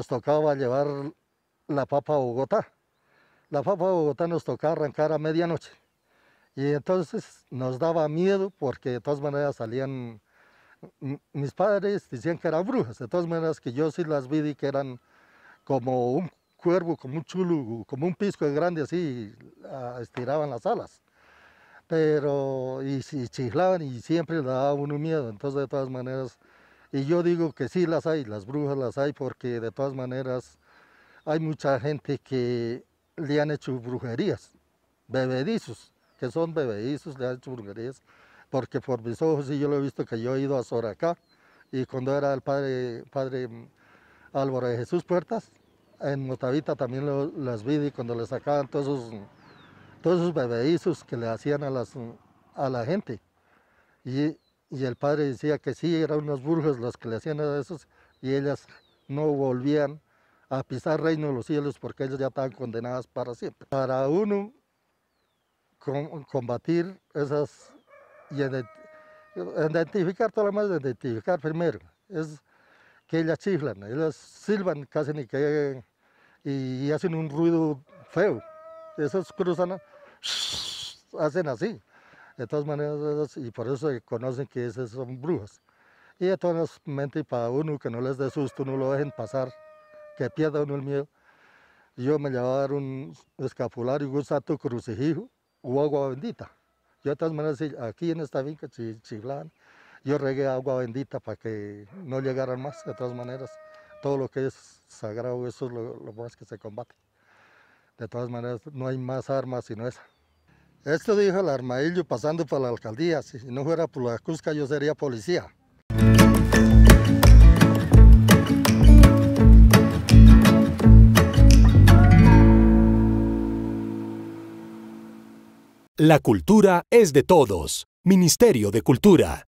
nos tocaba llevar la papa a Bogotá. La papa a Bogotá nos tocaba arrancar a medianoche. Y entonces nos daba miedo porque de todas maneras salían, mis padres decían que eran brujas, de todas maneras que yo sí las vi y que eran como un cuervo, como un chulu, como un pisco grande así, estiraban las alas. Pero, y chiflaban y siempre le daba a uno miedo, entonces de todas maneras, y yo digo que sí las hay, las brujas las hay, porque de todas maneras hay mucha gente que le han hecho brujerías, bebedizos, que son bebedizos, le han hecho brujerías, porque por mis ojos sí yo lo he visto, que yo he ido a Soracá, y cuando era el padre Álvaro de Jesús Puertas, en Motavita también las vi, y cuando le sacaban todos esos bebedizos que le hacían a la gente. Y, y el padre decía que sí, eran unas brujas las que le hacían a esos, y ellas no volvían a pisar reino de los cielos porque ellas ya estaban condenadas para siempre. Para uno combatir esas y identificar, todo lo más de identificar primero, es que ellas chiflan, ellas silban casi ni que, y hacen un ruido feo. Esas cruzan, hacen así. De todas maneras, y por eso se conocen que esas son brujas. Y de todas maneras, para uno que no les dé susto, no lo dejen pasar, que pierda uno el miedo. Yo me llevaba a dar un escapulario, un santo crucifijo o agua bendita. Yo de todas maneras, aquí en esta finca chiflaban, yo regué agua bendita para que no llegaran más. De todas maneras, todo lo que es sagrado, eso es lo más que se combate. De todas maneras, no hay más armas sino esa. Esto dijo el Armadillo pasando por la alcaldía. Si no fuera por la Cusca, yo sería policía. La cultura es de todos. Ministerio de Cultura.